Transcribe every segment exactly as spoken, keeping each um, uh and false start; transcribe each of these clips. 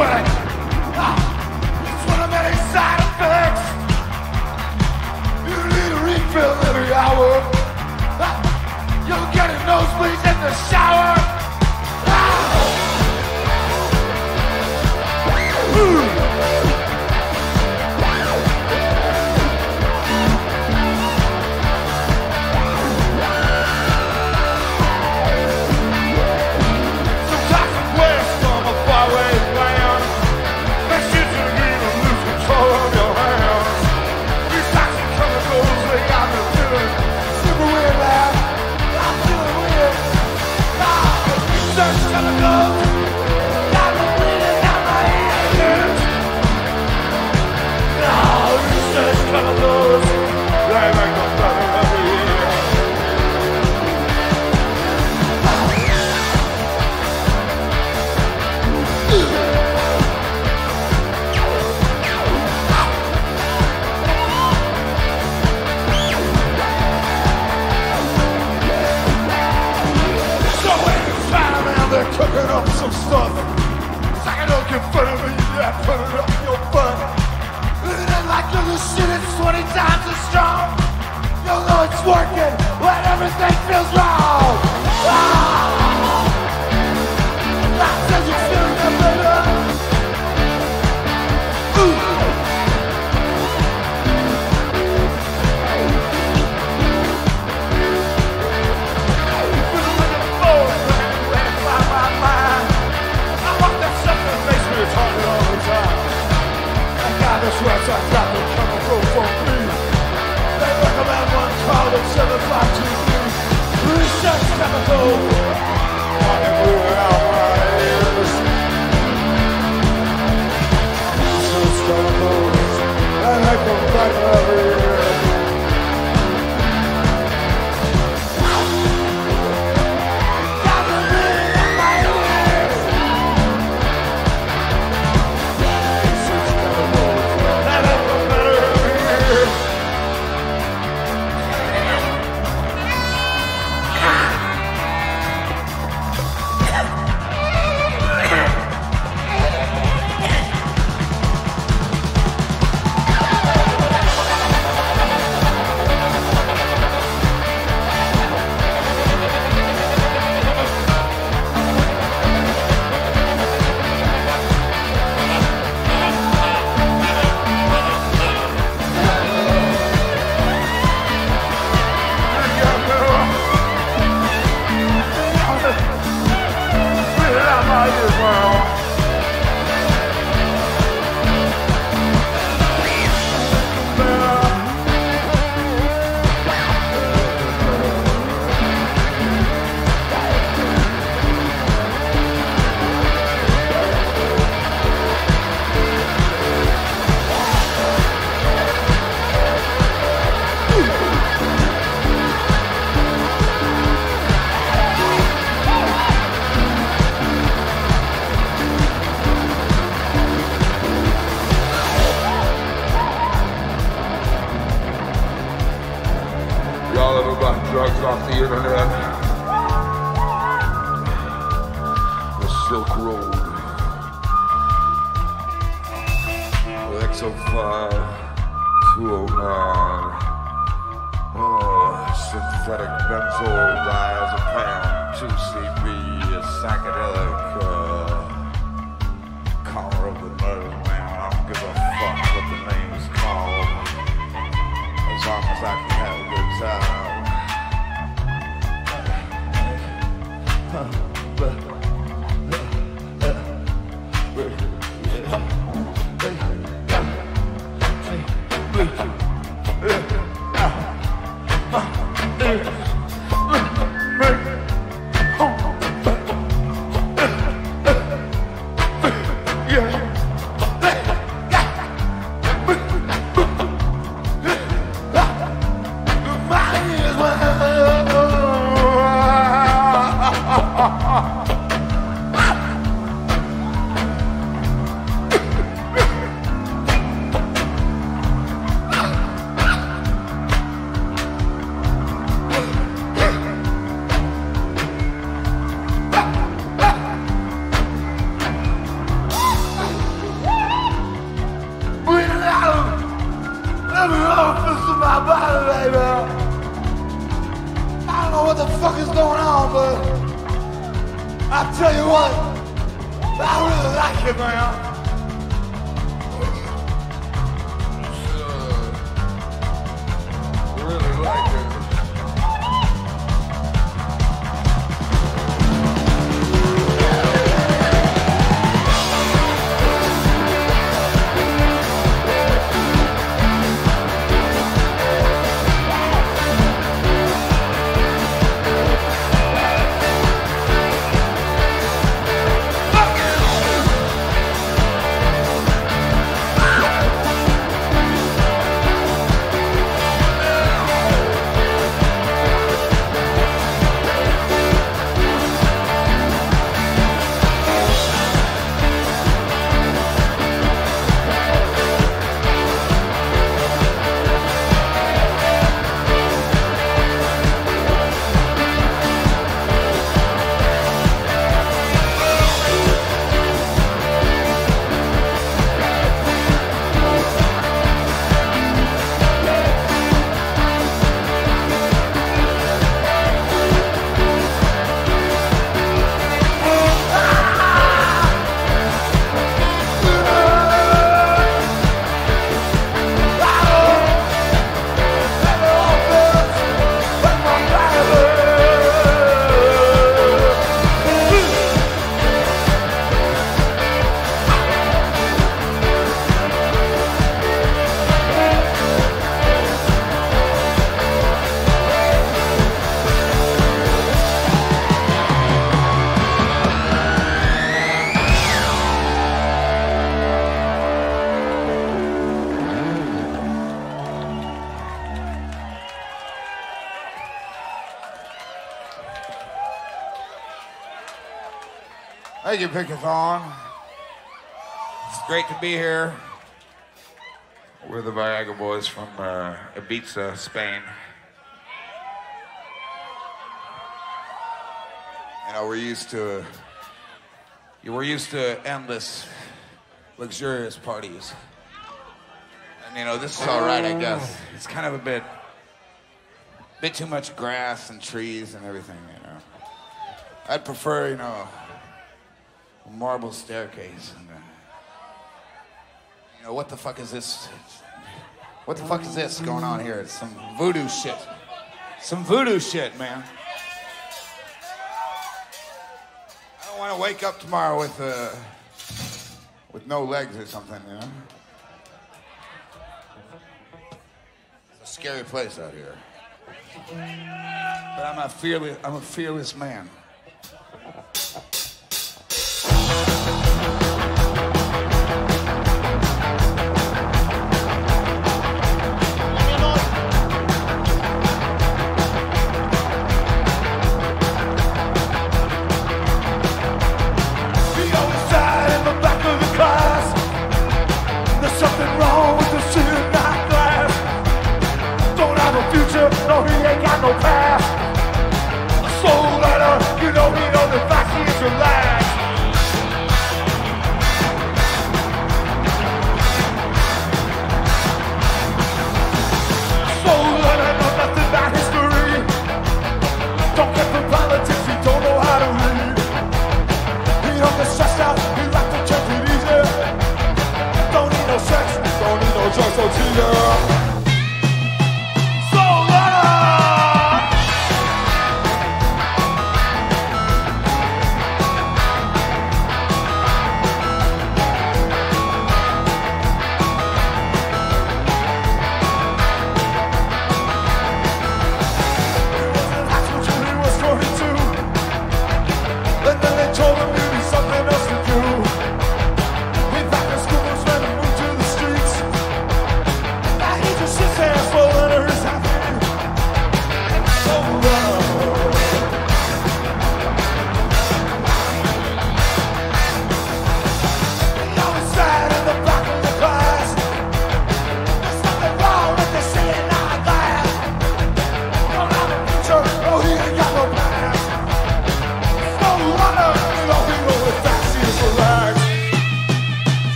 sweat. Ah, it's one of many side effects. You need a refill every hour. Ah, you'll get a nosebleed in the shower. Ah. Ooh. Cooking up some stuff. It's like I don't get fun of me, yeah, put it up your butt. Living it like you're the shit, it's twenty times as strong. You'll know it's working when everything feels wrong. Ah! That says you're feeling it better. Ooh! That's right, I got no chemical for me. They recommend one call at seven five two three. Research chemical. Running through out my ears. Research chemicals. And I come back every year. Drugs off the internet. The Silk Road. X oh five, two oh nine. Oh, synthetic benzodiazepam, two C B, a psychedelic uh, collar of the moon, man. I don't give a fuck what the name's called. As long as I can have a good time. one. I really like it, man. Uh, really like it. Thank you, Pickathon. It's great to be here. We're the Viagra boys from uh, Ibiza, Spain. You know, we're used to, we're used to endless, luxurious parties. And you know, this is all right, I guess. It's kind of a bit, bit too much grass and trees and everything, you know. I'd prefer, you know, a marble staircase. And, uh, you know, what the fuck is this? What the fuck is this going on here? It's some voodoo shit. Some voodoo shit, man. I don't want to wake up tomorrow with, uh, with no legs or something, you know? It's a scary place out here. But I'm a fearless, I'm a fearless man. No, he ain't got no past. A soul letter.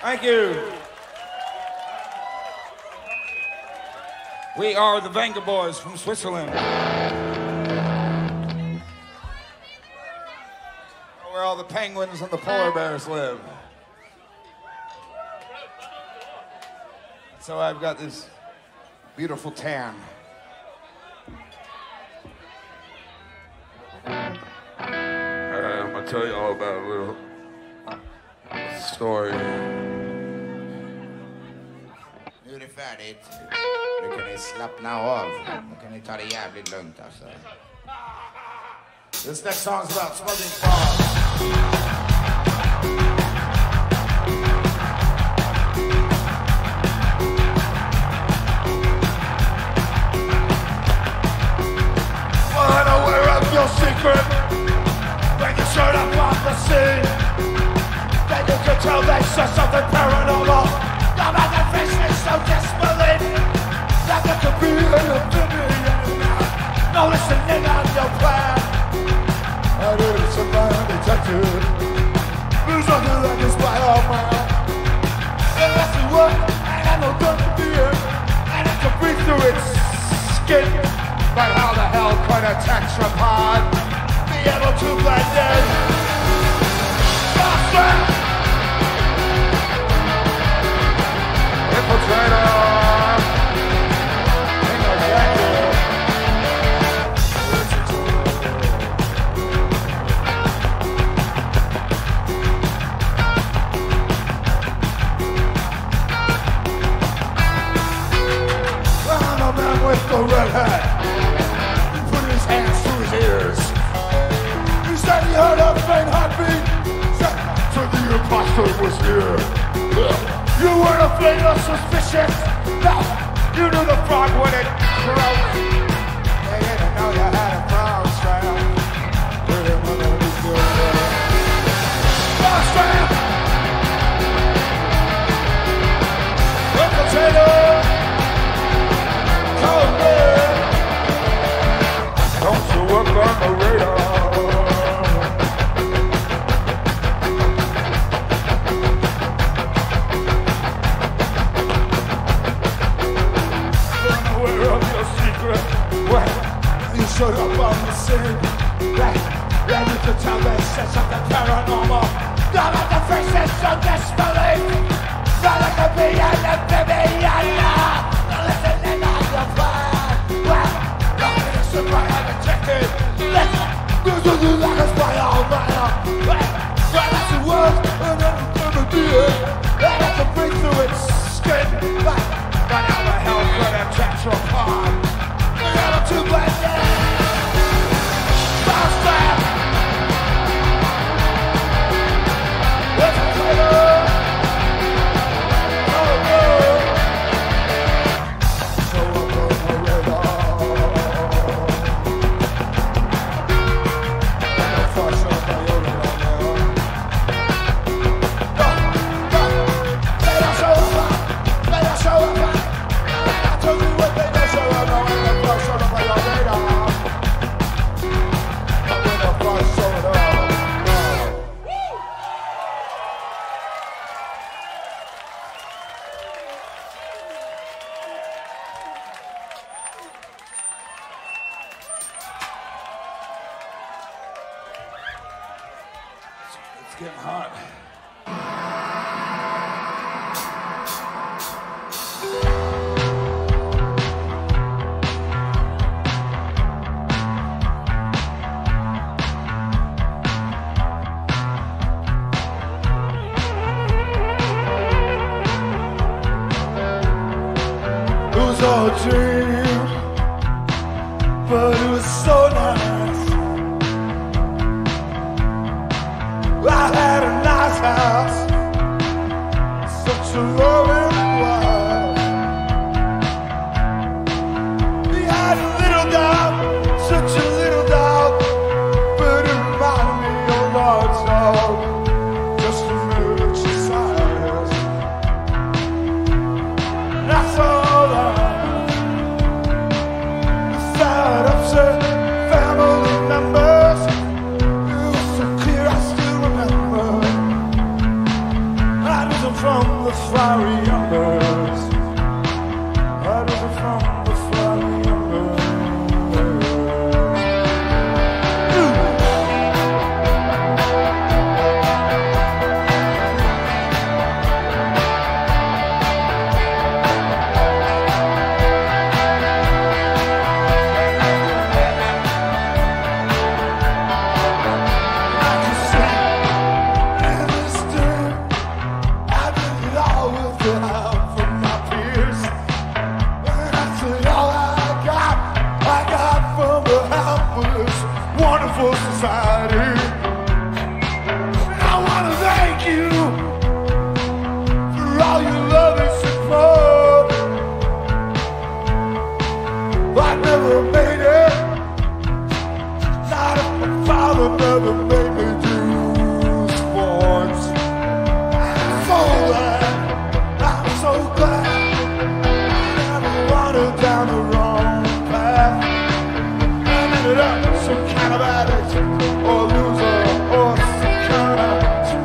Thank you. We are the Venga Boys from Switzerland. Where all the penguins and the polar bears live. So I've got this beautiful tan. Uh, I'm gonna tell you all about a little story. Nu är det färdigt. Nu kan ni slappna av. Nu kan ni ta det jävligt lugnt alltså. This next song's about smoking fog. Unaware of your secret, when you showed up on the scene, then you could tell they saw something paranormal. Now my face is so disbelief that there could be an opinion. No listening on your plan. I did it, somebody detected. There's nothing like this by all man. And that's the work, and I know gonna be it, and I can breathe through its skin. But how the hell could a tetrapod be able to blend in? Faster! Infiltrator! Interjector! I'm a man with the red hat. Hands to his ears. He said he heard a faint heartbeat. Said to the imposter was near. You weren't afraid or suspicious. No, you knew the frog wouldn't croak. They didn't know you had a frog strap. They didn't know you could. Frog strap. The potato. Cold beer. Don't you work on the radar? Unaware of your secret. Well, you showed up on the scene. Right, then you could tell they said something paranormal. Now that the face is so disbelief. Now there could be an amphibian. Now listening on your plan. Well, I haven't checked it. There's nothing like us by all manner. Well, that's the worst, and then never be it. And I can breathe through its skin. But, but how the hell could a tetrapod be able to blend in? Faster! What's the title? Oh, no! So up on the radar. It's getting hot. It was all a dream, but it was so nice. I had a nice house, such a loving wife. We had a little dog, such a little dog, but it reminded me of Lord's dog, just a miniature size. And I saw that without upset family members. It was so clear I still remember it from the flowery embers? How does it from the flowery embers? Society. I want to thank you for all your love and support. I never made it, not if my father never made me do sports. I'm so glad, I'm so glad I never wandered down the wrong path. I ended up some kind of addict or loser or some kind of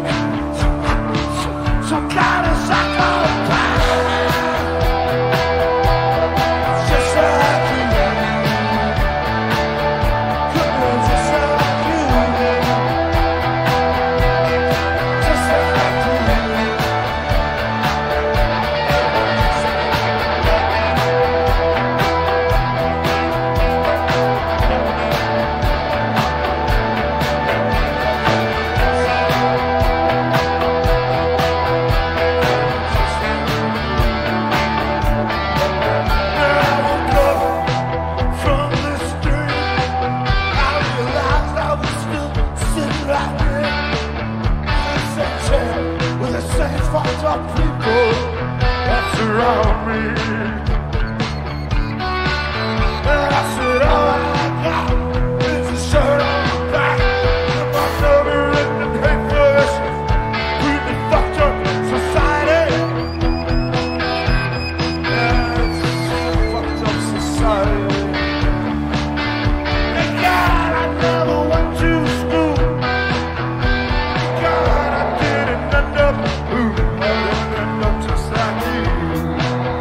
some kind of psychopath. Just like you, just like you, just like you. Fucked up people that surround me. And I said, all I got is a shirt on my back and my never written hate for this really fucked up society. Yeah, it's fucked up society. And God, I never went to school. God, I didn't end up. Ooh. Just like you.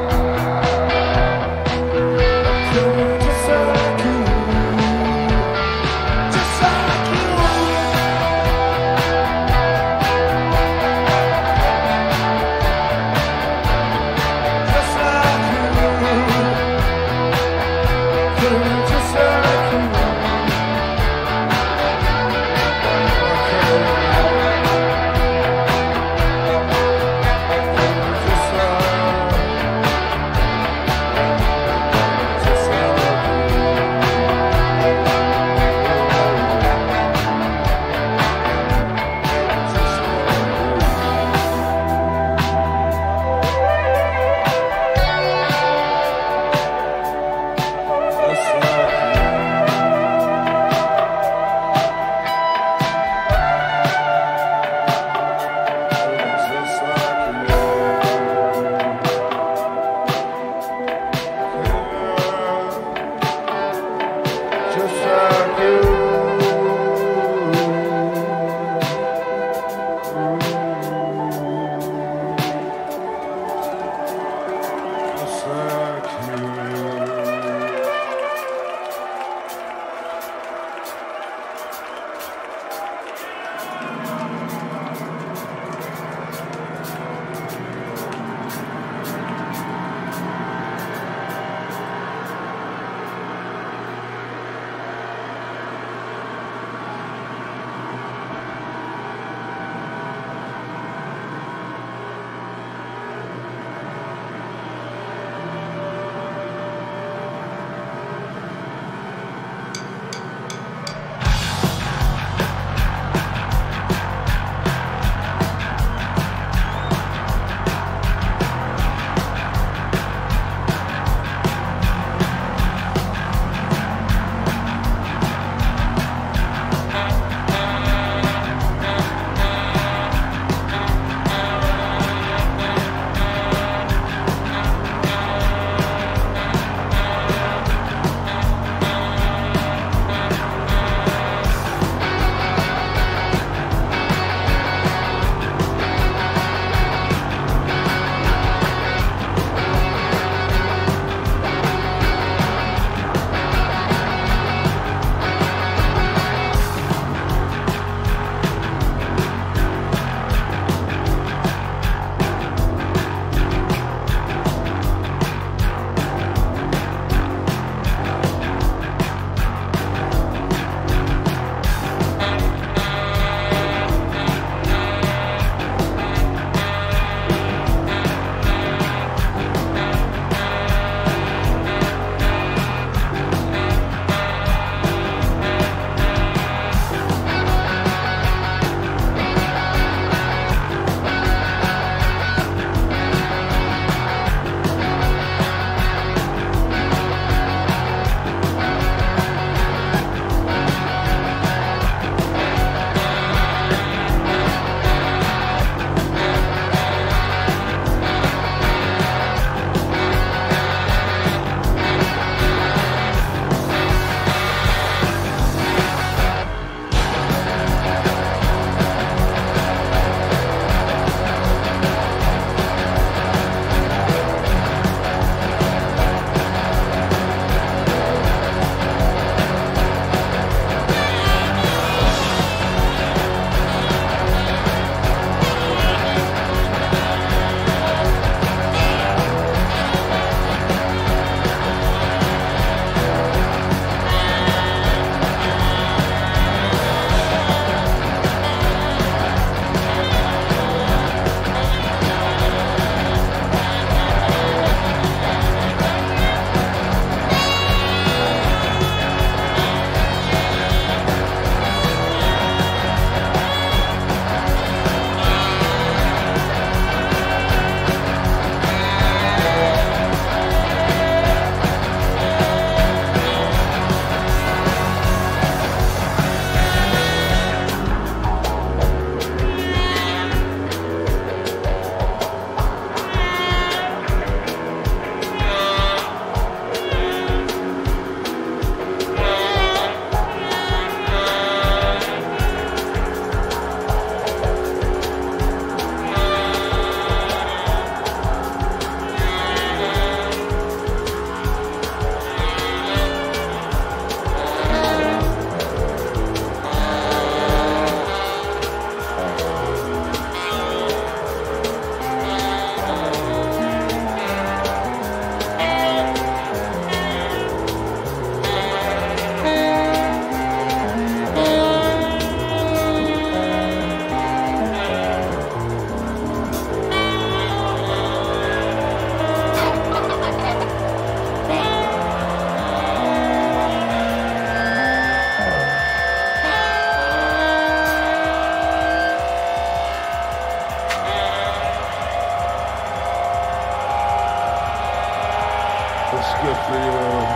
for you.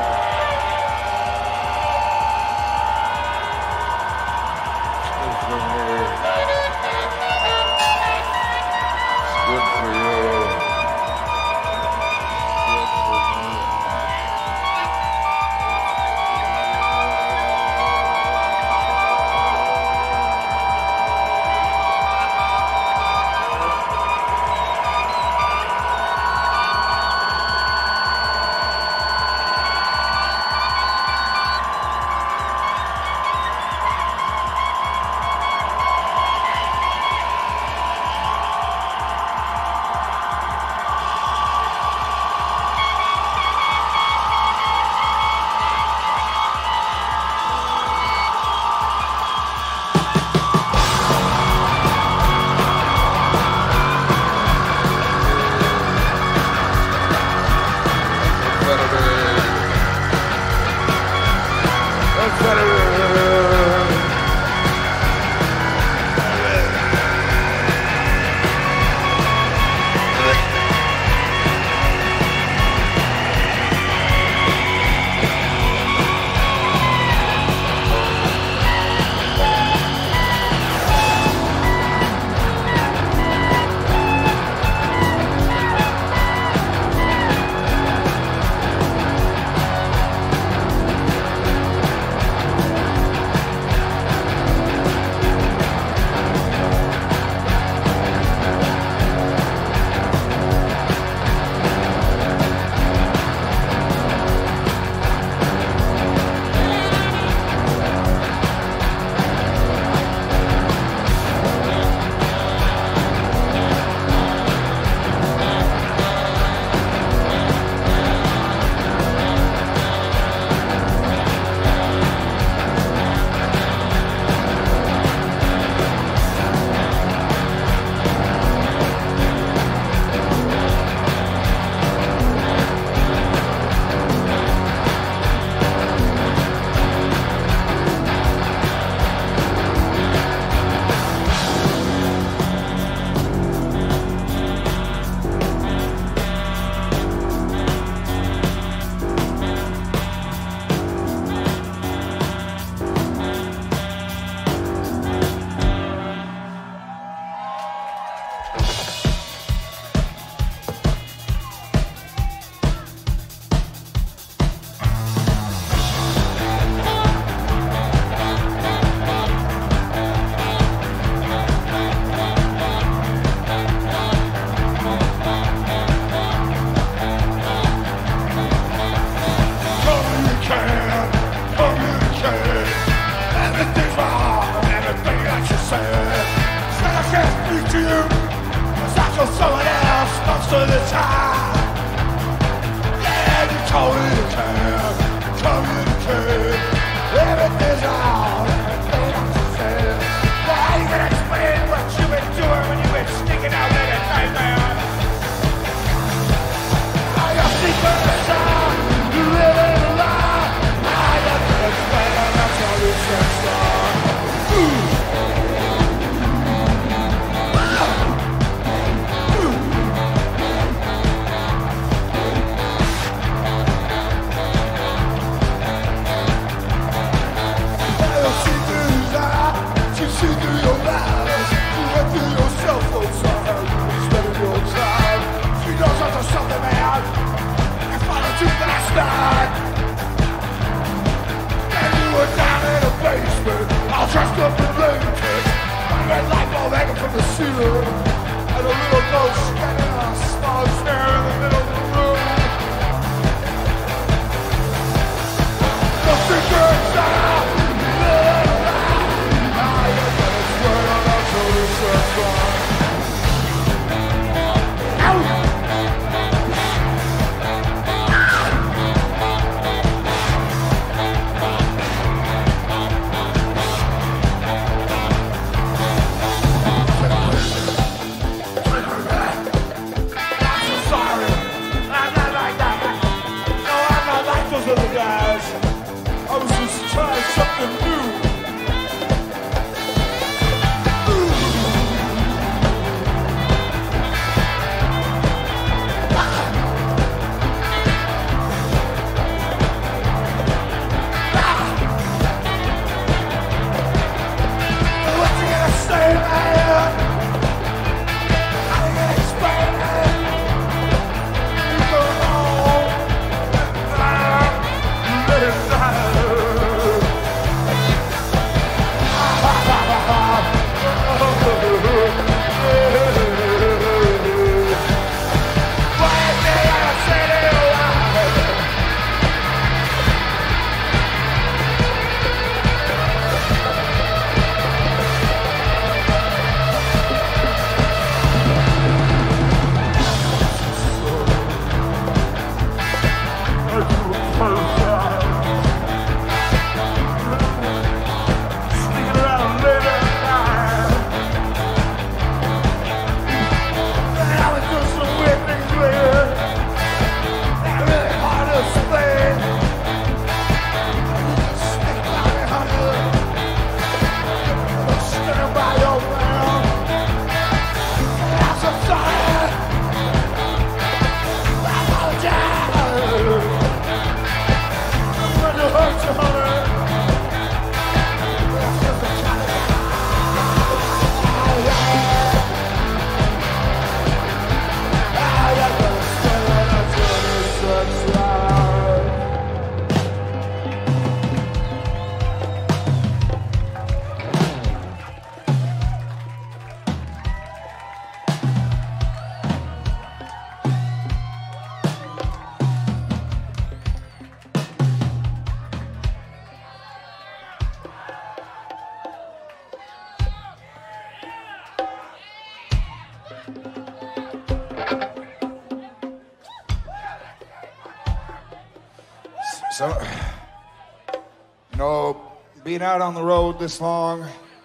So, you know, being out on the road this long,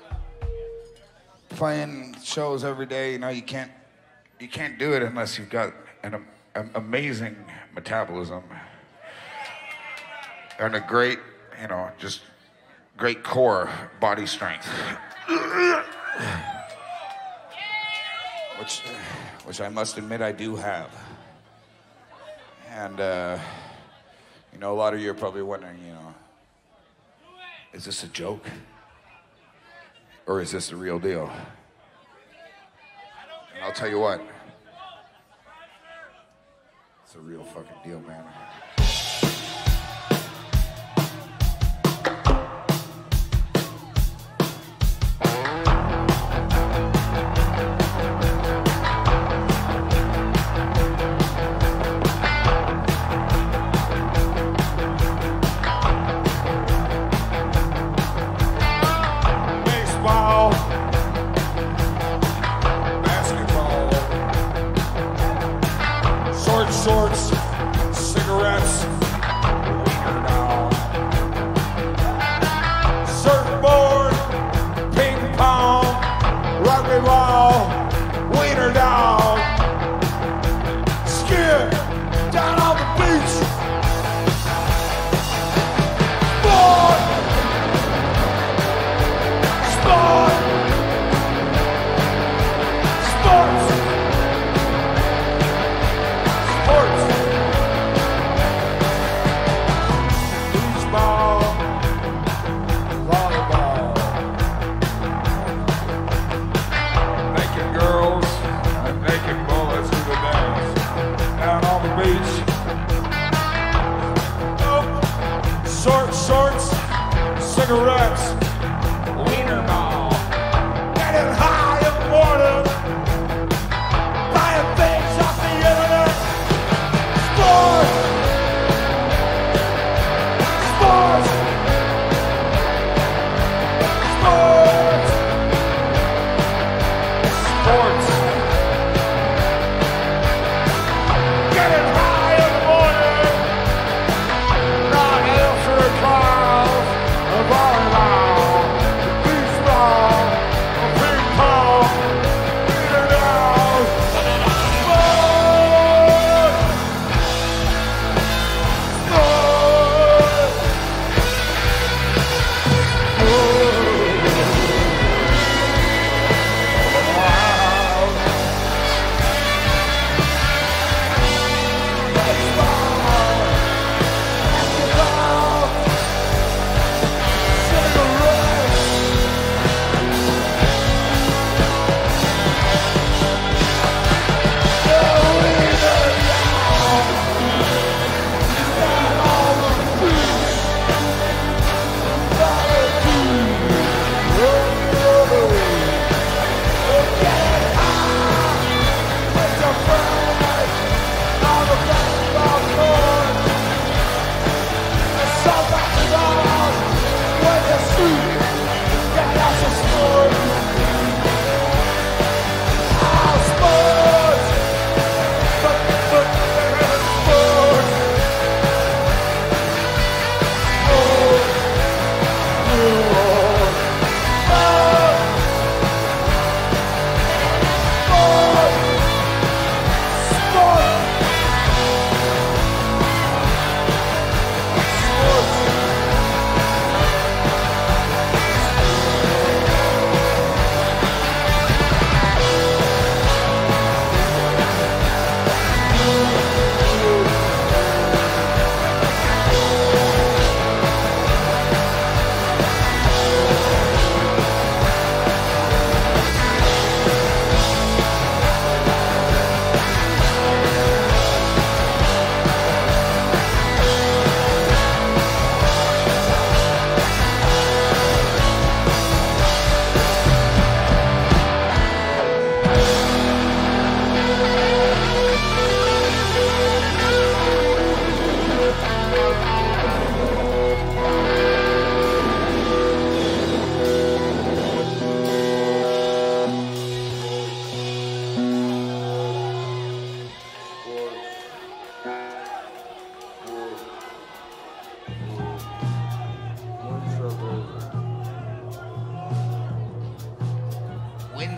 playing shows every day, you know, you can't, you can't do it unless you've got an, an amazing metabolism and a great, you know, just great core body strength. Which, which I must admit I do have. And, uh, you know, a lot of you are probably wondering, you know, is this a joke? Or is this the real deal? And I'll tell you what, it's a real fucking deal, man. Shorts, cigarettes.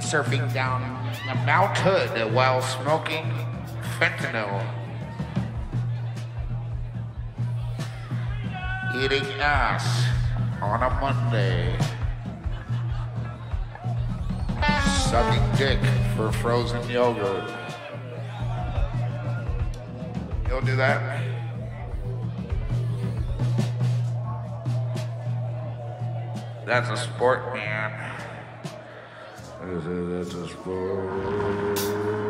surfing down Mount Hood while smoking fentanyl. Eating ass on a Monday. Sucking dick for frozen yogurt. You'll do that? That's a sport, man. That's a sport.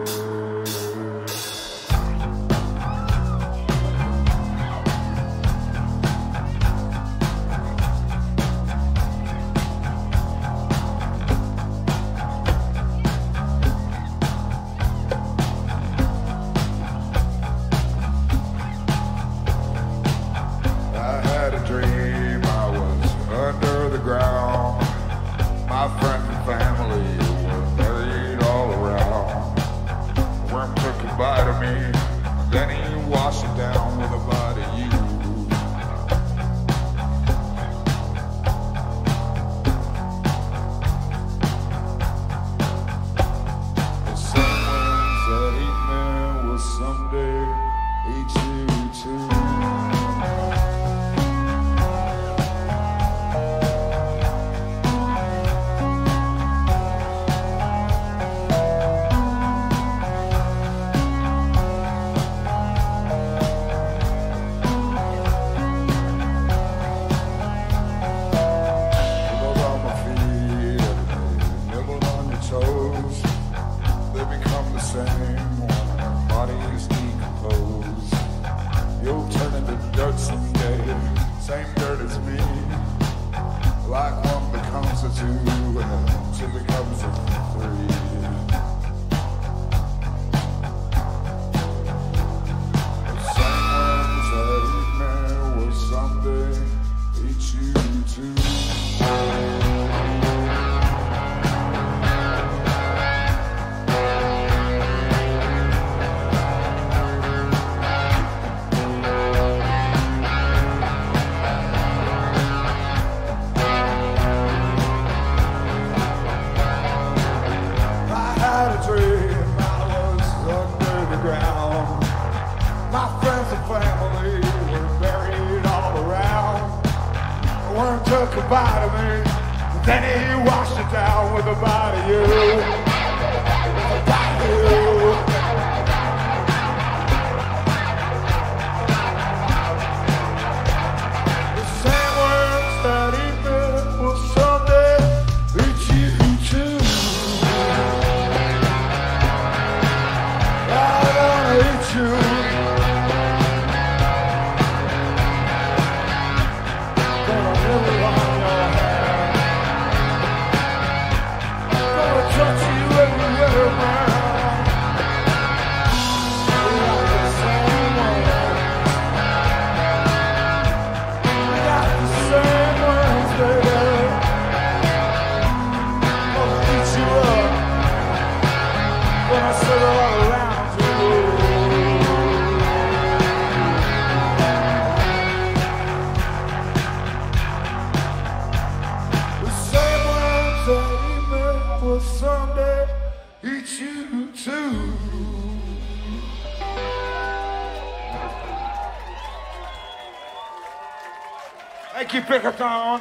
Thank you, Pickathon.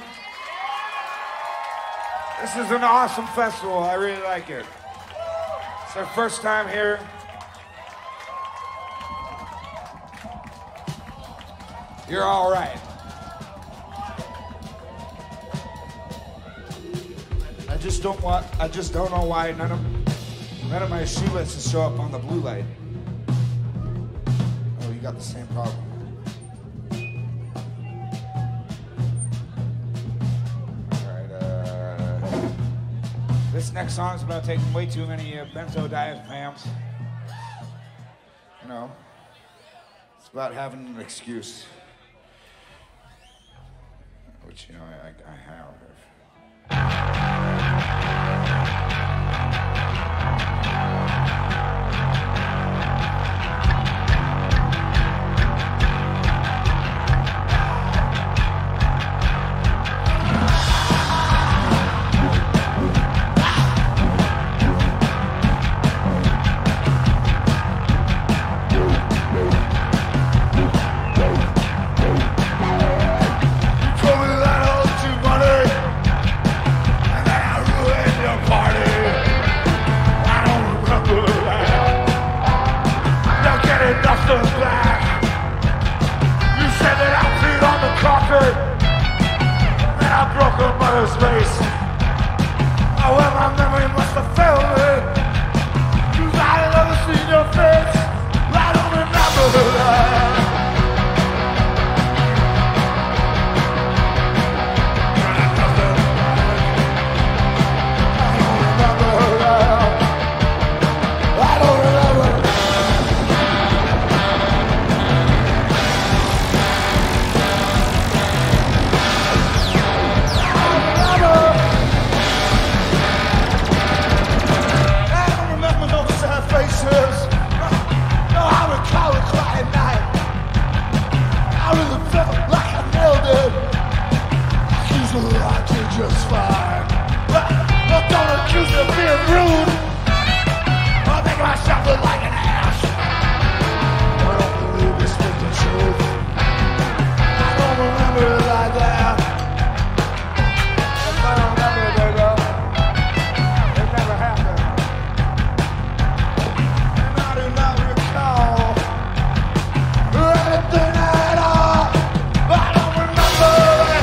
This is an awesome festival. I really like it. It's our first time here. You're all right. I just don't want. I just don't know why none of none of my shoelaces show up on the blue light. Oh, you got the same problem. This next song is about taking way too many uh, benzodiazepams. You know, it's about having an excuse, which, you know, I, I have. mother's face. Oh, well, my memory must have failed me. Cause I had never seen your face. I don't remember that. Just fine. But don't accuse me of being rude. I'll make myself look like an ass. I don't believe this is the truth. I don't remember it like that. I don't remember it, baby. It never happened. And I do not recall anything at all. I don't remember it.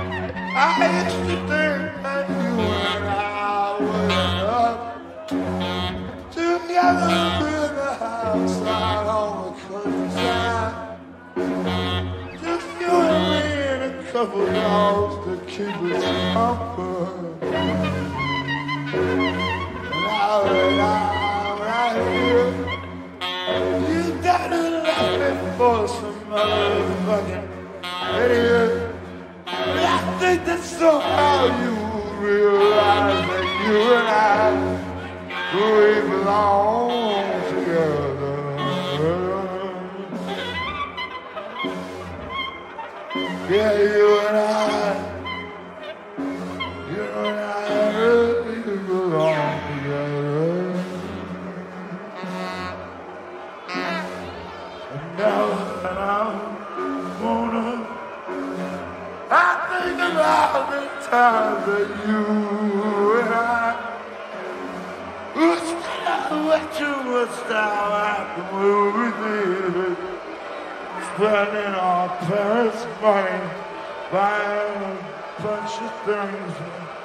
I used to think that you and I would end up enough of dogs to keep us company. And now that I'm right here, you done left me for some motherfucking idiot. And I think that somehow you realize that you and I, we belong together. Yeah, you and I, you and I really belong together. And now that I'm gonna, I think about the time that you and I was way too much time at the movie theater, spending our parents' money, buying a bunch of things.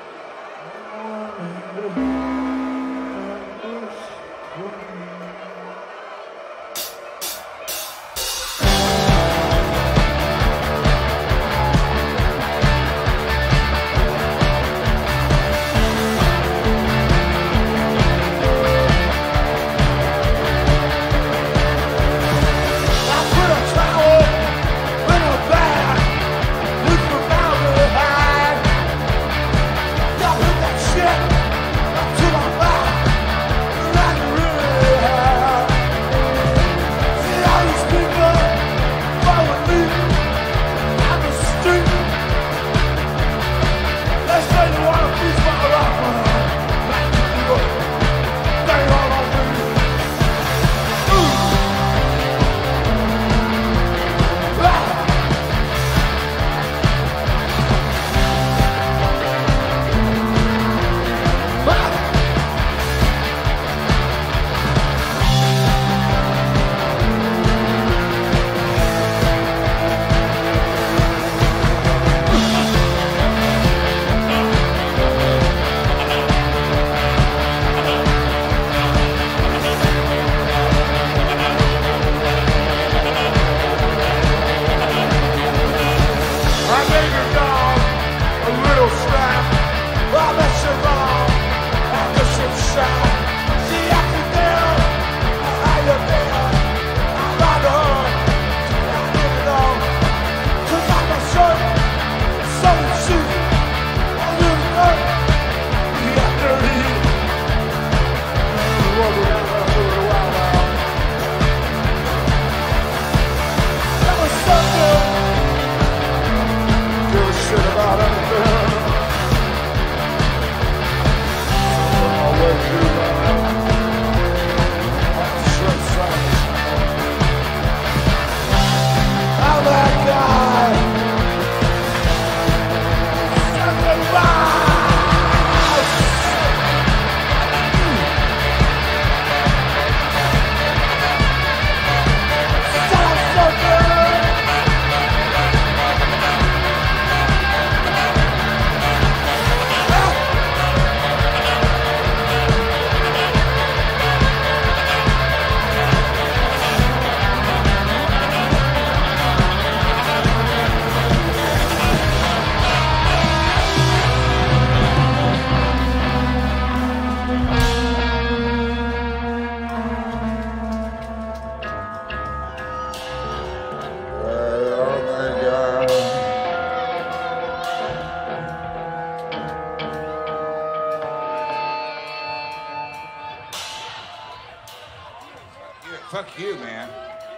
Fuck you, man.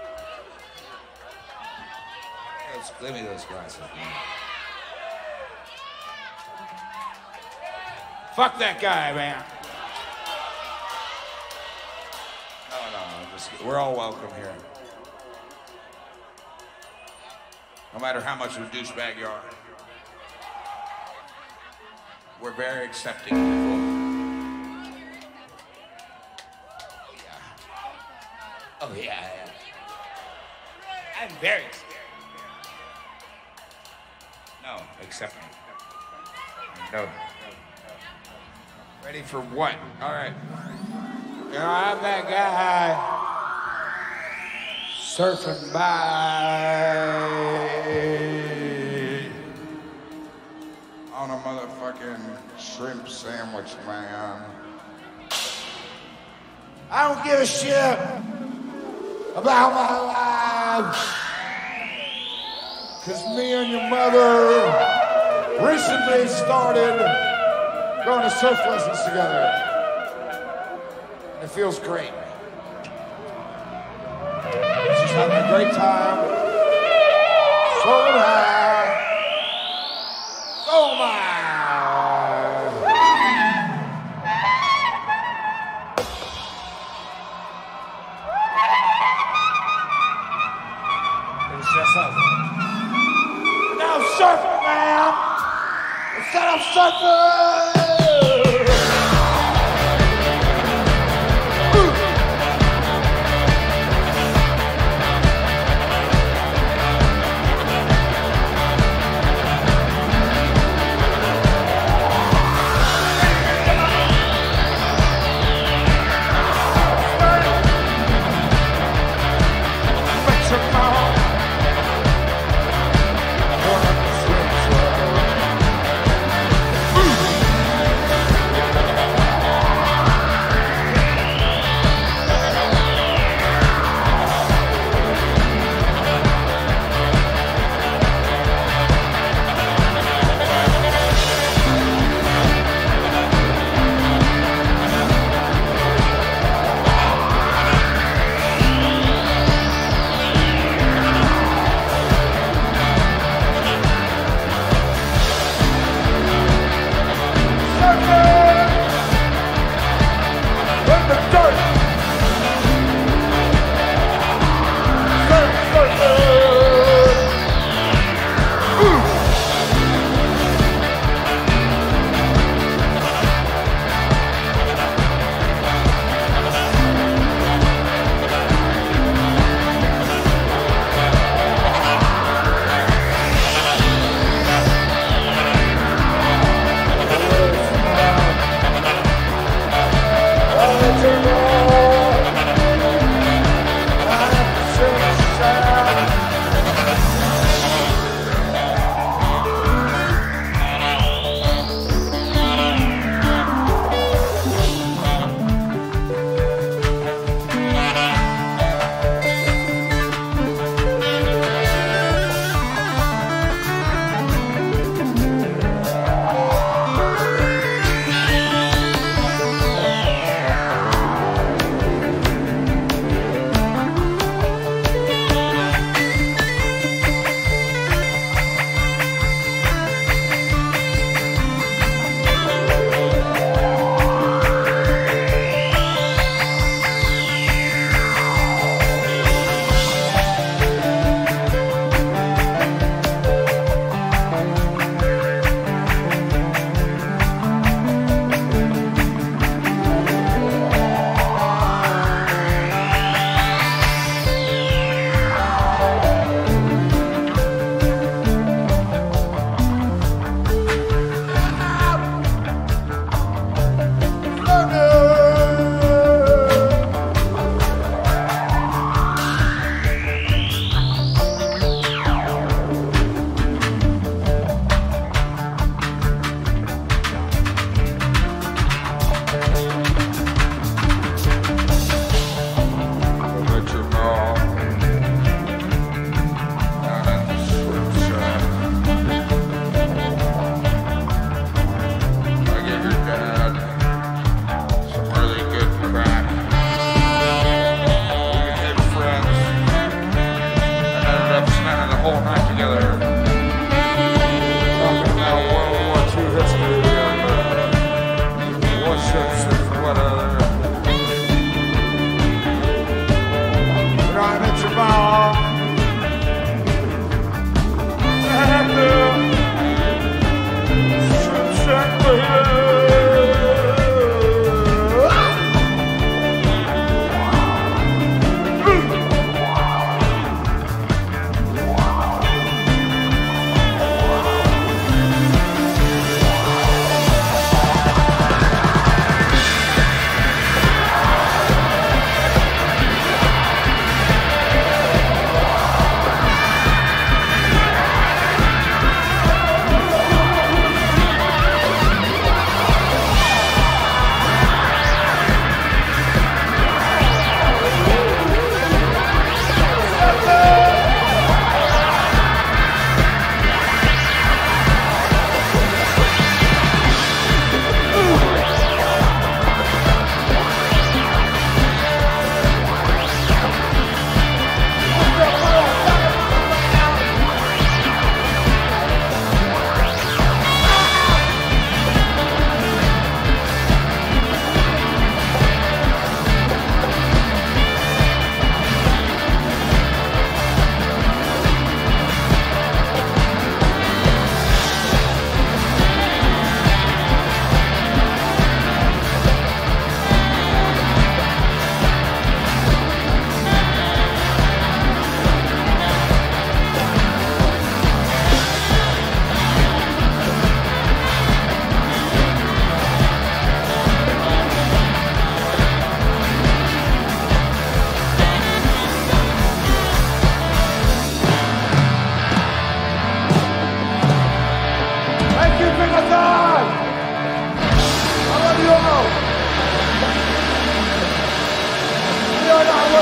Let's, give me those glasses, man. Fuck that guy, man. No, no, I'm just kidding. We're all welcome here. No matter how much of a douchebag you are. We're very accepting people. Oh, yeah, yeah. I'm very scared. No, accept me. No. Ready for what? All right. You know, I'm that guy surfing by shrimp sandwich, man. I don't give a shit about my life. Cause me and your mother recently started going to surf lessons together. And it feels great. She's having a great time. So am I. So am I. Now I'm surfing, man. I said I'm surfing.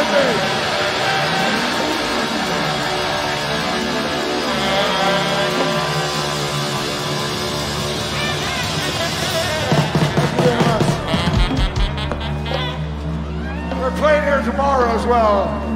me. We're playing here tomorrow as well.